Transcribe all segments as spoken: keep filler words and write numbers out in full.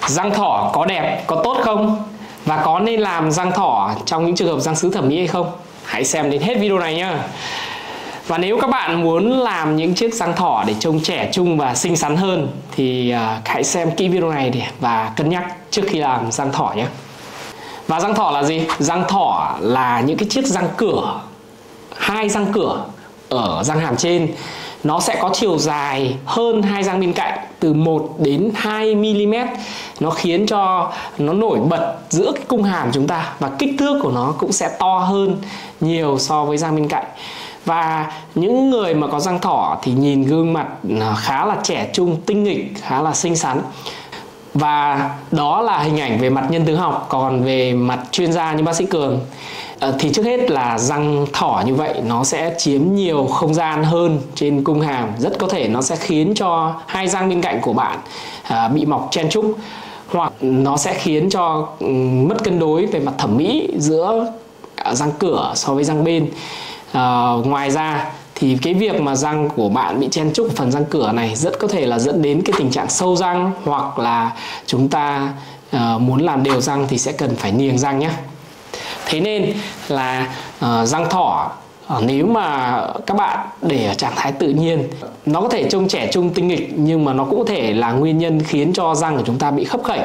Răng thỏ có đẹp, có tốt không? Và có nên làm răng thỏ trong những trường hợp răng sứ thẩm mỹ hay không? Hãy xem đến hết video này nhá. Và nếu các bạn muốn làm những chiếc răng thỏ để trông trẻ trung và xinh xắn hơn thì uh, hãy xem kỹ video này để và cân nhắc trước khi làm răng thỏ nhé. Và răng thỏ là gì? Răng thỏ là những cái chiếc răng cửa, hai răng cửa ở răng hàm trên. Nó sẽ có chiều dài hơn hai răng bên cạnh từ một đến hai mi-li-mét. Nó khiến cho nó nổi bật giữa cái cung hàm chúng ta, và kích thước của nó cũng sẽ to hơn nhiều so với răng bên cạnh. Và những người mà có răng thỏ thì nhìn gương mặt khá là trẻ trung, tinh nghịch, khá là xinh xắn. Và đó là hình ảnh về mặt nhân tướng học. Còn về mặt chuyên gia như bác sĩ Cường thì trước hết là răng thỏ như vậy nó sẽ chiếm nhiều không gian hơn trên cung hàm. Rất có thể nó sẽ khiến cho hai răng bên cạnh của bạn bị mọc chen chúc, hoặc nó sẽ khiến cho mất cân đối về mặt thẩm mỹ giữa răng cửa so với răng bên. À, ngoài ra thì cái việc mà răng của bạn bị chen chúc phần răng cửa này rất có thể là dẫn đến cái tình trạng sâu răng, hoặc là chúng ta uh, muốn làm đều răng thì sẽ cần phải niềng răng nhé. Thế nên là uh, răng thỏ uh, nếu mà các bạn để ở trạng thái tự nhiên, nó có thể trông trẻ trung tinh nghịch, nhưng mà nó cũng có thể là nguyên nhân khiến cho răng của chúng ta bị khấp khểnh.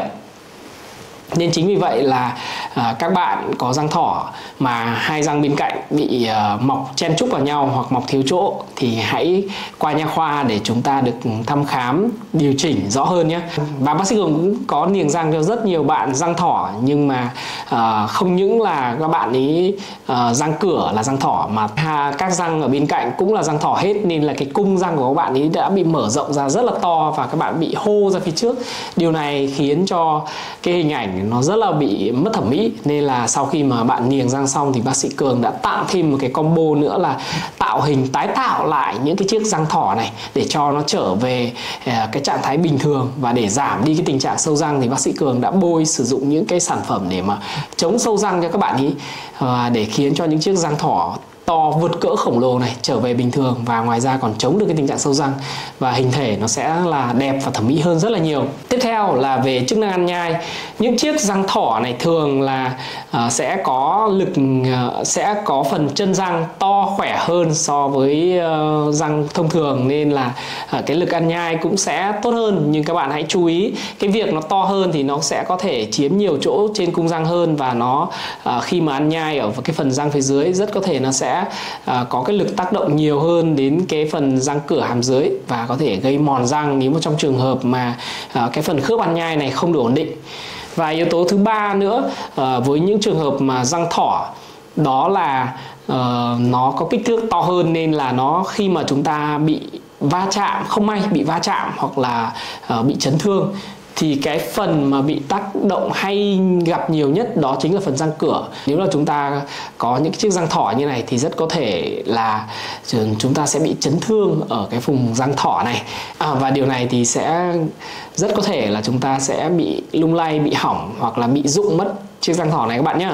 Nên chính vì vậy là à, các bạn có răng thỏ mà hai răng bên cạnh bị à, mọc chen chúc vào nhau hoặc mọc thiếu chỗ thì hãy qua nha khoa để chúng ta được thăm khám, điều chỉnh rõ hơn nhé. Và bác sĩ Cường cũng có niềng răng cho rất nhiều bạn răng thỏ, nhưng mà à, không những là các bạn ấy à, răng cửa là răng thỏ mà các răng ở bên cạnh cũng là răng thỏ hết, nên là cái cung răng của các bạn ấy đã bị mở rộng ra rất là to và các bạn bị hô ra phía trước. Điều này khiến cho cái hình ảnh nó rất là bị mất thẩm mỹ. Nên là sau khi mà bạn niềng răng xong thì bác sĩ Cường đã tặng thêm một cái combo nữa là tạo hình, tái tạo lại những cái chiếc răng thỏ này để cho nó trở về cái trạng thái bình thường. Và để giảm đi cái tình trạng sâu răng thì bác sĩ Cường đã bôi sử dụng những cái sản phẩm để mà chống sâu răng cho các bạn ý, để khiến cho những chiếc răng thỏ to vượt cỡ khổng lồ này trở về bình thường, và ngoài ra còn chống được cái tình trạng sâu răng và hình thể nó sẽ là đẹp và thẩm mỹ hơn rất là nhiều. Tiếp theo là về chức năng ăn nhai. Những chiếc răng thỏ này thường là uh, sẽ có lực uh, sẽ có phần chân răng to khỏe hơn so với uh, răng thông thường, nên là uh, cái lực ăn nhai cũng sẽ tốt hơn. Nhưng các bạn hãy chú ý cái việc nó to hơn thì nó sẽ có thể chiếm nhiều chỗ trên cung răng hơn, và nó uh, khi mà ăn nhai ở cái phần răng phía dưới rất có thể nó sẽ À, có cái lực tác động nhiều hơn đến cái phần răng cửa hàm dưới và có thể gây mòn răng nếu mà trong trường hợp mà à, cái phần khớp ăn nhai này không được ổn định. Và yếu tố thứ ba nữa à, với những trường hợp mà răng thỏ đó là uh, nó có kích thước to hơn, nên là nó khi mà chúng ta bị va chạm, không may bị va chạm hoặc là uh, bị chấn thương thì cái phần mà bị tác động hay gặp nhiều nhất đó chính là phần răng cửa. Nếu là chúng ta có những chiếc răng thỏ như này thì rất có thể là chúng ta sẽ bị chấn thương ở cái vùng răng thỏ này. À, và điều này thì sẽ rất có thể là chúng ta sẽ bị lung lay, bị hỏng hoặc là bị rụng mất chiếc răng thỏ này các bạn nhé.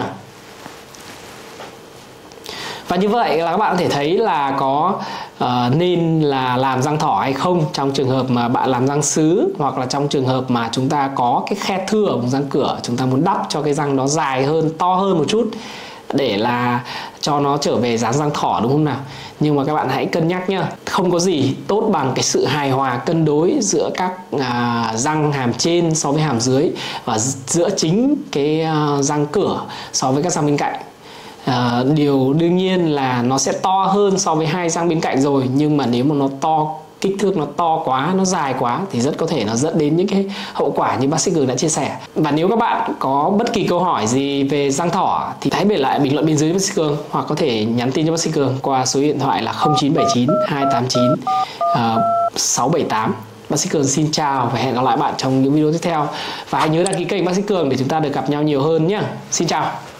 Và như vậy là các bạn có thể thấy là có uh, nên là làm răng thỏ hay không trong trường hợp mà bạn làm răng sứ, hoặc là trong trường hợp mà chúng ta có cái khe thưa ở vùng răng cửa, chúng ta muốn đắp cho cái răng nó dài hơn, to hơn một chút để là cho nó trở về dáng răng thỏ, đúng không nào? Nhưng mà các bạn hãy cân nhắc nhá, không có gì tốt bằng cái sự hài hòa cân đối giữa các à, răng hàm trên so với hàm dưới, và giữa chính cái à, răng cửa so với các răng bên cạnh. À, điều đương nhiên là nó sẽ to hơn so với hai răng bên cạnh rồi, nhưng mà nếu mà nó to, kích thước nó to quá, nó dài quá thì rất có thể nó dẫn đến những cái hậu quả như bác sĩ Cường đã chia sẻ. Và nếu các bạn có bất kỳ câu hỏi gì về răng thỏ thì hãy để lại bình luận bên dưới bác sĩ Cường, hoặc có thể nhắn tin cho bác sĩ Cường qua số điện thoại là không chín bảy chín hai tám chín sáu bảy tám. Bác sĩ Cường xin chào và hẹn gặp lại bạn trong những video tiếp theo. Và hãy nhớ đăng ký kênh bác sĩ Cường để chúng ta được gặp nhau nhiều hơn nhé. Xin chào.